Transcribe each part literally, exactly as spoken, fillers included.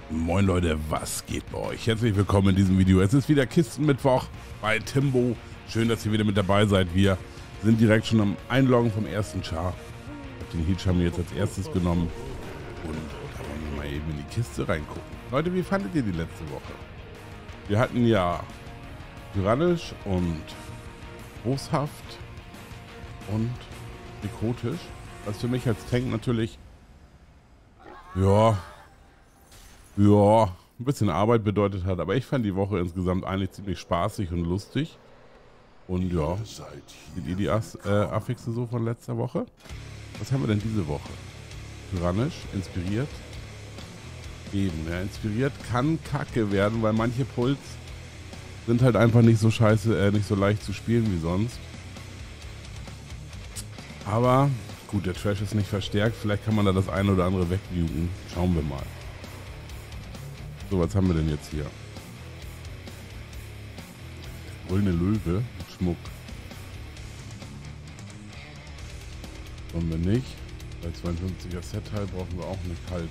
Moin Leute, was geht bei euch? Herzlich willkommen in diesem Video. Es ist wieder Kistenmittwoch bei Timbo. Schön, dass ihr wieder mit dabei seid. Wir sind direkt schon am Einloggen vom ersten Char. Ich habe den Heat haben wir jetzt als erstes genommen. Und da wollen wir mal eben in die Kiste reingucken. Leute, wie fandet ihr die letzte Woche? Wir hatten ja tyrannisch und boshaft und nekrotisch. Was für mich als Tank natürlich, ja, ja, ein bisschen Arbeit bedeutet hat. Aber ich fand die Woche insgesamt eigentlich ziemlich spaßig und lustig. Und ja, seht ihr die As äh, Affixe so von letzter Woche? Was haben wir denn diese Woche? Tyrannisch, inspiriert. Eben, ja, inspiriert kann kacke werden, weil manche Puls sind halt einfach nicht so scheiße, äh, nicht so leicht zu spielen wie sonst. Aber gut, der Trash ist nicht verstärkt. Vielleicht kann man da das eine oder andere wegmuten. Schauen wir mal. So, was haben wir denn jetzt hier? Goldene Löwe, Schmuck. Wollen wir nicht. Bei zweiundfünfziger Set-Teil brauchen wir auch nicht. Halt,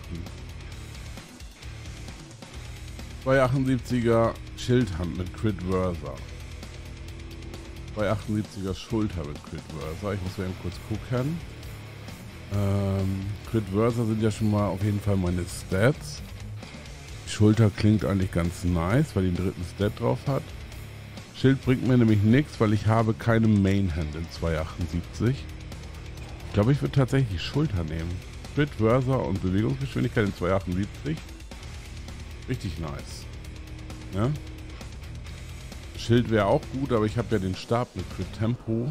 zweihundertachtundsiebziger Schildhand mit Crit Versa. zweihundertachtundsiebziger Schulter mit Crit Versa. Ich muss mal eben kurz gucken. Ähm, Crit Versa sind ja schon mal auf jeden Fall meine Stats. Die Schulter klingt eigentlich ganz nice, weil die einen dritten Stat drauf hat. Schild bringt mir nämlich nichts, weil ich habe keine Mainhand in zweihundertachtundsiebzig. Ich glaube, ich würde tatsächlich die Schulter nehmen. Crit Versa und Bewegungsgeschwindigkeit in zweihundertachtundsiebzig. Richtig nice. Ja? Schild wäre auch gut, aber ich habe ja den Stab mit Crit Tempo.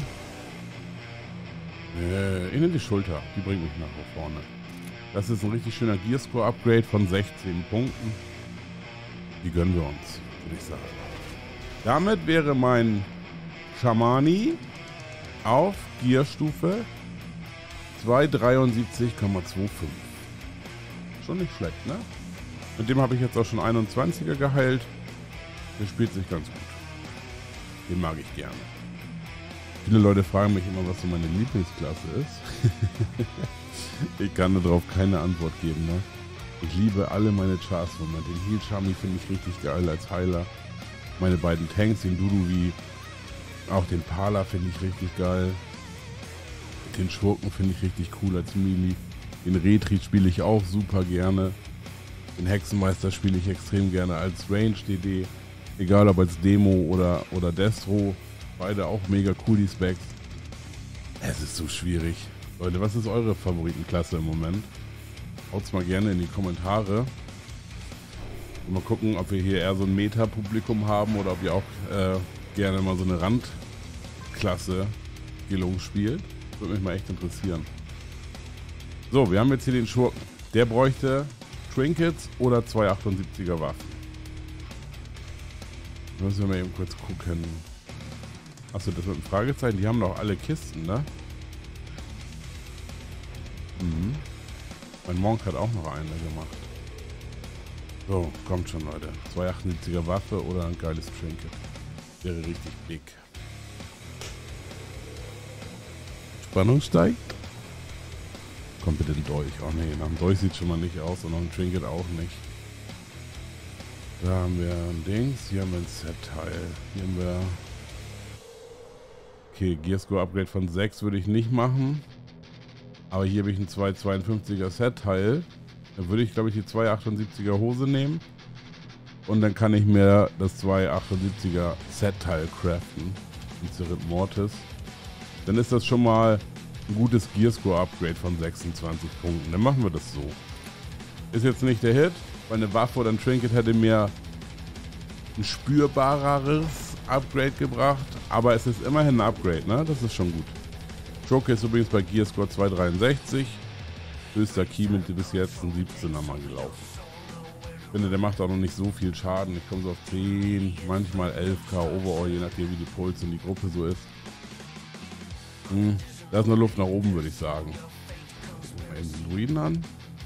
Äh, ich nehme die Schulter, die bringt mich nach vorne. Das ist ein richtig schöner Gearscore-Upgrade von sechzehn Punkten. Die gönnen wir uns, würde ich sagen. Damit wäre mein Shamani auf Gearstufe zweihundertdreiundsiebzig Komma fünfundzwanzig. Schon nicht schlecht, ne? Mit dem habe ich jetzt auch schon einundzwanziger geheilt. Der spielt sich ganz gut. Den mag ich gerne. Viele Leute fragen mich immer, was so meine Lieblingsklasse ist. Ich kann darauf keine Antwort geben. Ne? Ich liebe alle meine Chars im Moment. Den Heal Shami finde ich richtig geil als Heiler. Meine beiden Tanks, den Duduvi, auch den Pala finde ich richtig geil. Den Schurken finde ich richtig cool als Melee. Den Retri spiele ich auch super gerne. Den Hexenmeister spiele ich extrem gerne als Range-D D. Egal ob als Demo oder, oder Destro. Beide auch mega cool, die Specs. Es ist so schwierig. Leute, was ist eure Favoritenklasse im Moment? Haut's mal gerne in die Kommentare. Und mal gucken, ob wir hier eher so ein Meta-Publikum haben oder ob ihr auch äh, gerne mal so eine Randklasse Gelung spielt. Würde mich mal echt interessieren. So, wir haben jetzt hier den Schurken. Der bräuchte Trinkets oder zweihundertachtundsiebziger Waffen. Da müssen wir mal eben kurz gucken. Achso, das mit dem Fragezeichen. Die haben doch alle Kisten, ne? Mhm. Mein Monk hat auch noch eine gemacht. So, kommt schon, Leute. zweihundertachtundsiebziger Waffe oder ein geiles Trinket. Wäre richtig big. Spannung steigt. Kommt bitte ein Dolch. Oh ne, nach dem Dolch sieht schon mal nicht aus und noch ein Trinket auch nicht. Da haben wir ein Dings. Hier haben wir ein Set-Teil. Hier haben wir... Okay, Gearscore Upgrade von sechs würde ich nicht machen. Aber hier habe ich ein zweihundertzweiundfünfziger Set-Teil. Da würde ich, glaube ich, die zweihundertachtundsiebziger Hose nehmen. Und dann kann ich mir das zweihundertachtundsiebziger Set-Teil craften. Die Cerit Mortis. Dann ist das schon mal ein gutes Gearscore Upgrade von sechsundzwanzig Punkten. Dann machen wir das so. Ist jetzt nicht der Hit, weil eine Waffe oder ein Trinket hätte mir ein spürbareres Upgrade gebracht. Aber es ist immerhin ein Upgrade, ne? Das ist schon gut. Joker ist übrigens bei Gearscore zweihundertdreiundsechzig. Höchster Key mit bis jetzt ein siebzehner mal gelaufen. Ich finde, der macht auch noch nicht so viel Schaden. Ich komme so auf zehn, manchmal elf K Overall, je nachdem wie die Puls und die Gruppe so ist. Hm, da ist noch Luft nach oben, würde ich sagen. Mal eben den Druiden an.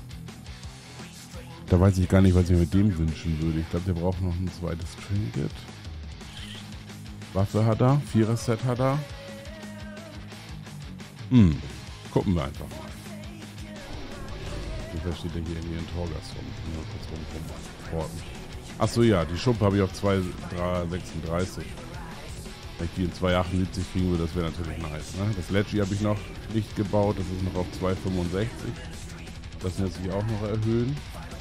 Da weiß ich gar nicht, was ich mir mit dem wünschen würde. Ich glaube, der braucht noch ein zweites Trinket. Waffe hat er, Vierer-Set hat er. Hm, gucken wir einfach mal. Wie steht der hier in ihren Torgas rum? Mal kurz importen. Achso, ja, die Schuppe habe ich auf zwei sechsunddreißig. Wenn ich die in zwei achtundsiebzig kriegen würde, das wäre natürlich nice. Ne? Das Ledgy habe ich noch nicht gebaut, das ist noch auf zwei fünfundsechzig. Das lässt sich auch noch erhöhen.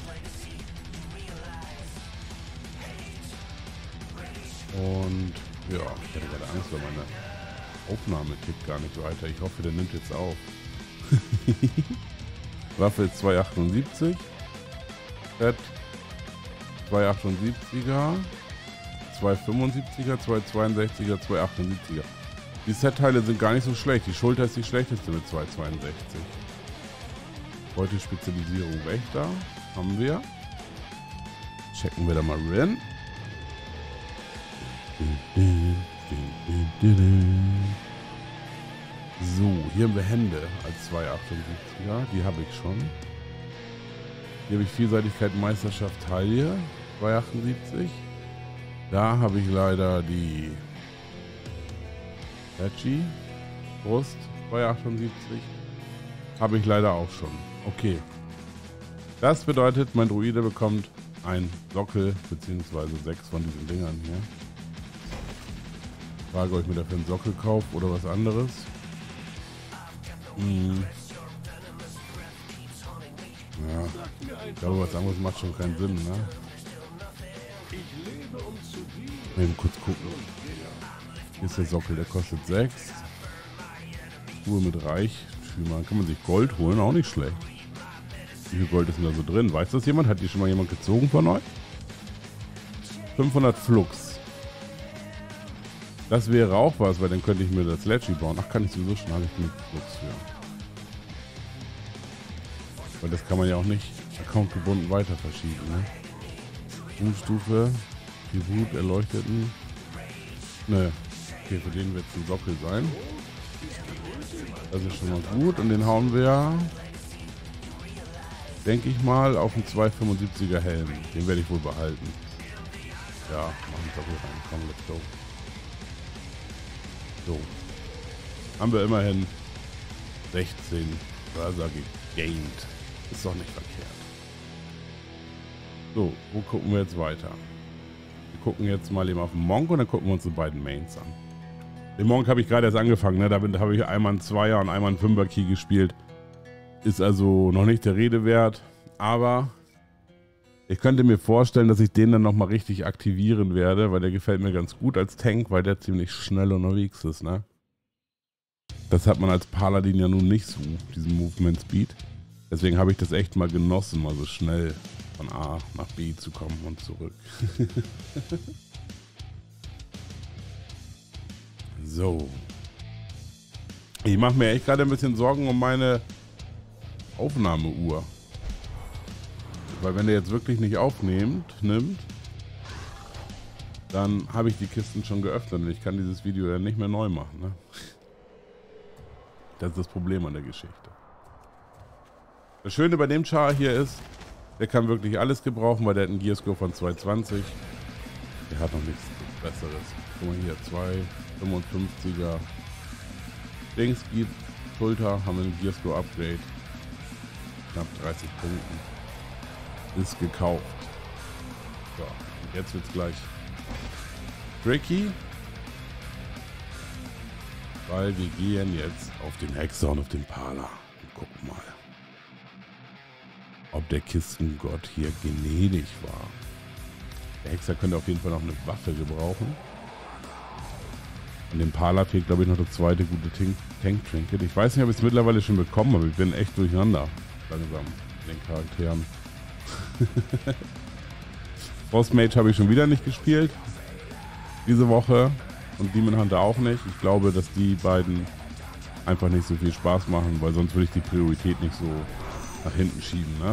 Und ja, ich hatte gerade Angst, weil meine Aufnahme tickt gar nicht weiter. Ich hoffe, der nimmt jetzt auf. Waffe ist zwei achtundsiebzig. Set zwei achtundsiebziger. zwei fünfundsiebziger, zwei zweiundsechziger, zwei achtundsiebziger. Die Set-Teile sind gar nicht so schlecht. Die Schulter ist die schlechteste mit zwei zweiundsechzig. Heute Spezialisierung Wächter. Haben wir. Checken wir da mal rein. So, hier haben wir Hände als zwei achtundsiebziger. Die habe ich schon. Hier habe ich Vielseitigkeit Meisterschaft Taille. zwei achtundsiebzig. Da habe ich leider die Ledgy Brust zwei achtundsiebzig. Habe ich leider auch schon. Okay. Das bedeutet, mein Druide bekommt ein Sockel beziehungsweise sechs von diesen Dingern hier. Frage, ob ich mir dafür einen Sockel kaufe oder was anderes. Hm. Ja, ich glaube, was anderes macht schon keinen Sinn, ne? Eben kurz gucken. Hier ist der Sockel, der kostet sechs. Schuhe mit Reichtümern. Kann man sich Gold holen, auch nicht schlecht. Wie viel Gold ist denn da so drin? Weiß das jemand? Hat die schon mal jemand gezogen von euch? fünfhundert Flux. Das wäre auch was, weil dann könnte ich mir das Ledgy bauen. Ach, kann ich sowieso schon, habe ich genug Flux für. Weil das kann man ja auch nicht accountgebunden weiter verschieben, ne? Boomstufe, Tribut, Erleuchteten. Ne, okay, für den wird es ein Sockel sein. Das ist schon mal gut und den hauen wir, denke ich mal, auf einen zwei fünfundsiebziger Helm. Den werde ich wohl behalten. Ja, machen wir Sockel rein, komm, let's go. So, haben wir immerhin sechzehn Börser gegained. Ist doch nicht verkehrt. So, wo gucken wir jetzt weiter? Wir gucken jetzt mal eben auf den Monk und dann gucken wir uns die beiden Mains an. Den Monk habe ich gerade erst angefangen, ne? Damit habe ich einmal einen Zweier und einmal einen Fünfer Key gespielt. Ist also noch nicht der Rede wert, aber ich könnte mir vorstellen, dass ich den dann nochmal richtig aktivieren werde, weil der gefällt mir ganz gut als Tank, weil der ziemlich schnell unterwegs ist, ne? Das hat man als Paladin ja nun nicht so, diesen Movement Speed. Deswegen habe ich das echt mal genossen, mal so schnell von A nach B zu kommen und zurück. So. Ich mache mir echt gerade ein bisschen Sorgen um meine Aufnahmeuhr. Weil wenn der jetzt wirklich nicht aufnimmt, nimmt, dann habe ich die Kisten schon geöffnet und ich kann dieses Video dann nicht mehr neu machen. Ne? Das ist das Problem an der Geschichte. Das Schöne bei dem Char hier ist, der kann wirklich alles gebrauchen, weil der hat einen Gearscore von zwei zwanzig. Der hat noch nichts Besseres. Guck mal hier, zwei fünfundfünfziger Dings gibt. Schulter haben wir einen Gearscore Upgrade. Knapp dreißig Punkten. Ist gekauft. So, und jetzt wird's gleich tricky. Weil wir gehen jetzt auf den Hexer und auf den Pala. Und gucken mal, ob der Kistengott hier gnädig war. Der Hexer könnte auf jeden Fall noch eine Waffe gebrauchen. Und dem Pala fehlt, glaube ich, noch das zweite gute Tank-Trinket. Ich weiß nicht, ob ich es mittlerweile schon bekommen habe. Ich bin echt durcheinander. Langsam mit den Charakteren. Frostmage habe ich schon wieder nicht gespielt. Diese Woche. Und Demon Hunter auch nicht. Ich glaube, dass die beiden einfach nicht so viel Spaß machen, weil sonst würde ich die Priorität nicht so nach hinten schieben, ne?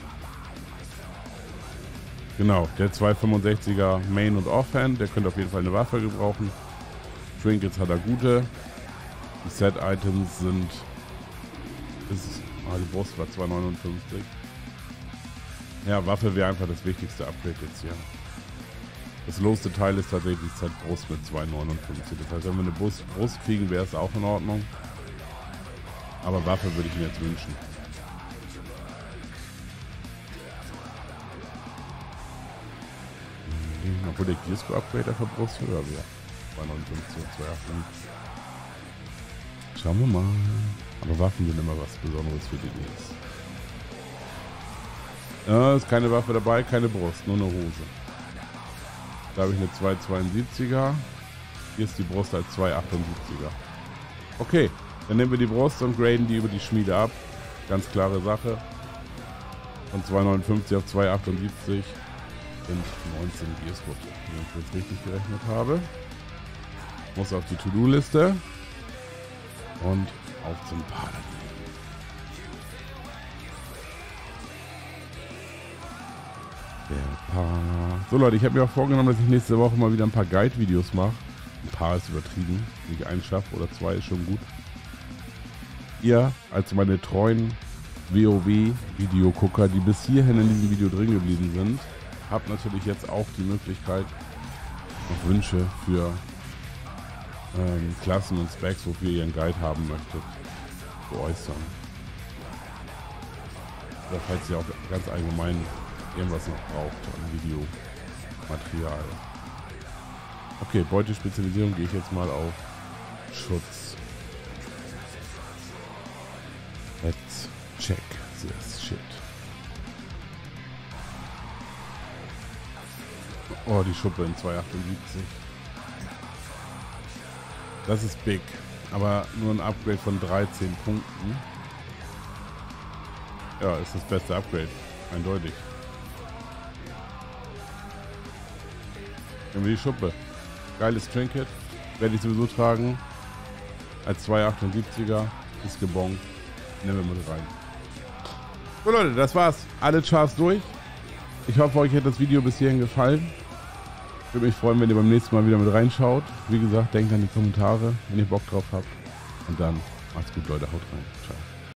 Genau, der zwei fünfundsechziger Main- und Offhand, der könnte auf jeden Fall eine Waffe gebrauchen. Trinkets hat er gute. Die Set-Items sind... Ist, ah, die Brust war zwei neunundfünfzig. Ja, Waffe wäre einfach das wichtigste Upgrade jetzt hier. Das lowste Teil ist tatsächlich die Set-Brust mit zwei neunundfünfzig. Das heißt, wenn wir eine Brust, Brust kriegen, wäre es auch in Ordnung. Aber Waffe würde ich mir jetzt wünschen. Obwohl der Gearsco-Upgrade für Brust höher wäre. zweihundertneunundfünfzig und zweihundertachtundfünfzig. Schauen wir mal. Aber Waffen sind immer was Besonderes für die Dings. Ja, ist keine Waffe dabei, keine Brust, nur eine Hose. Da habe ich eine zwei zweiundsiebziger. Hier ist die Brust als zwei achtundsiebziger. Okay, dann nehmen wir die Brust und graden die über die Schmiede ab. Ganz klare Sache. Von zwei neunundfünfzig auf zwei achtundsiebzig sind neunzehn Gearsco, wenn ich jetzt richtig gerechnet habe. Muss auf die To-Do-Liste. Und auf zum Paladin. Der Pa- So Leute, ich habe mir auch vorgenommen, dass ich nächste Woche mal wieder ein paar Guide-Videos mache. Ein paar ist übertrieben. Wenn ich einen schaffe oder zwei ist schon gut. Ihr als meine treuen WoW-Videogucker, die bis hierhin in diesem Video drin geblieben sind, habt natürlich jetzt auch die Möglichkeit, noch Wünsche für ähm, Klassen und Specs, wofür ihr einen Guide haben möchtet, zu äußern. Oder falls ihr auch ganz allgemein irgendwas noch braucht an Videomaterial. Okay, Beutespezialisierung gehe ich jetzt mal auf Schutz. Let's check this shit. Oh, die Schuppe in zwei achtundsiebzig. Das ist big, aber nur ein Upgrade von dreizehn Punkten. Ja, ist das beste Upgrade, eindeutig. Nehmen wir die Schuppe. Geiles Trinket, werde ich sowieso tragen. Als zwei achtundsiebziger ist gebongt. Nehmen wir mit rein. So Leute, das war's. Alle Charts durch. Ich hoffe, euch hat das Video bis hierhin gefallen. Würde mich freuen, wenn ihr beim nächsten Mal wieder mit reinschaut. Wie gesagt, denkt an die Kommentare, wenn ihr Bock drauf habt. Und dann macht's gut, Leute. Haut rein. Ciao.